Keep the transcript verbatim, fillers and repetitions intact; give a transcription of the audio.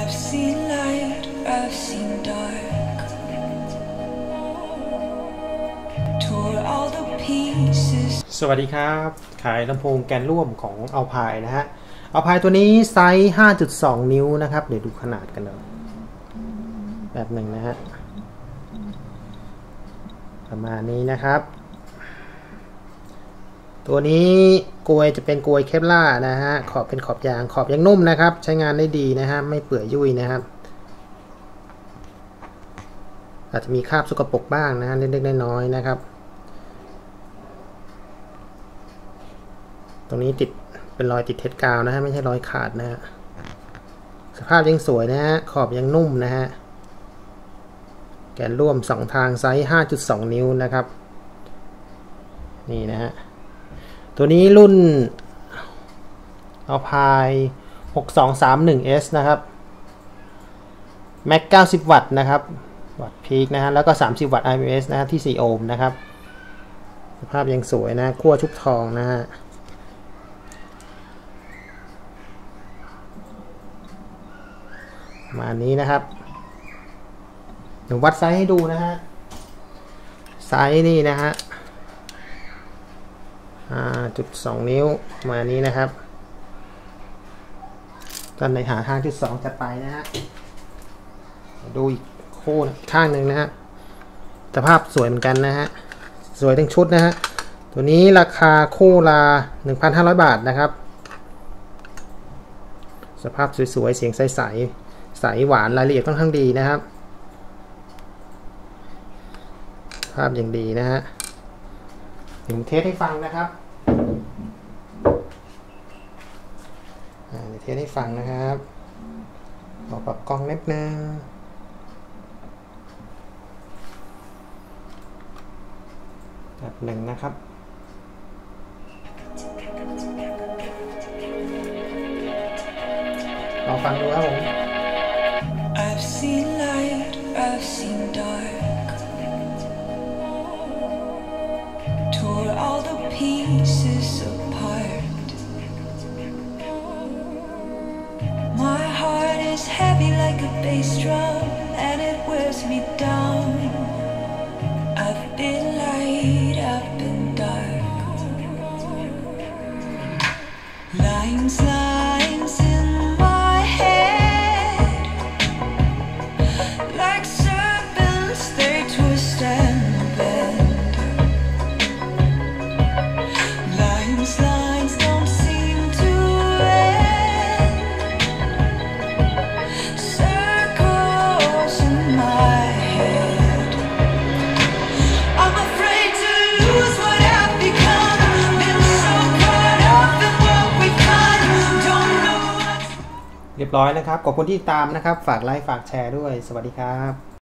I've seen light, I've seen dark. Tore all the pieces. สวัสดีครับขายลำโพงแกนร่วมของเอาพายนะฮะเอาพายตัวนี้ไซส์ ห้าจุดสอง นิ้วนะครับเดี๋ยวดูขนาดกันเลยแบบหนึ่งนะฮะประมาณนี้นะครับตัวนี้กลวยจะเป็นกลวยเคปล่านะฮะขอบเป็นขอบยางขอบยังนุ่มนะครับใช้งานได้ดีนะฮะไม่เปื่อยยุ่ยนะครับอาจจะมีคราบสกปรกบ้างนะฮะเล็กๆน้อยๆนะครับตรงนี้ติดเป็นรอยติดเทปกาวนะฮะไม่ใช่รอยขาดนะฮะสภาพยังสวยนะฮะขอบยังนุ่มนะฮะแกนร่วมสองทางไซส์ ห้าจุดสอง นิ้วนะครับนี่นะฮะตัวนี้รุ่นเอาพายหกสองสามหนึ่ง เอส นะครับแม็กเก้าสิบวัตต์นะครับวัตต์พีคนะฮะแล้วก็สามสิบวัตต์ ไอ เอ็ม เอส นะฮะที่สี่โอห์มนะครับสภาพยังสวยนะขั้วชุบทองนะฮะประมาณนี้นะครับเดี๋ยววัดไซส์ให้ดูนะฮะไซส์นี่นะฮะ ห้าจุดสอง นิ้วมานี้นะครับด้านในหา ห้าจุดสอง จัดไปนะฮะดูอีกคู่ข้างหนึ่งนะฮะสภาพสวยเหมือนกันนะฮะสวยทั้งชุดนะฮะตัวนี้ราคาคู่ละ หนึ่งพันห้าร้อย บาทนะครับสภาพสวยๆเสียงใสๆใสหวานรายละเอียดค่อนข้างดีนะครับภาพอย่างดีนะฮะผมเทสให้ฟังนะครับเทสให้ฟังนะครับขอปรับกล้องนิดนึงแบบหนึ่งนะครับลองฟังดูครับผม I've seen light, I've seen dark. Tore all the pieces apart. My heart is heavy like a bass drum, and it wears me down. I've been light, I've been dark. Lines, lines in my head, like serpents, they twist and bend. Lines, lines don't seem to end. Circles in my head. I'm afraid to lose what I've become. Been so caught up in what we've done. Don't know what's เรียบร้อยนะครับขอบคุณที่ตามนะครับฝากไลค์ฝากแชร์ด้วยสวัสดีครับ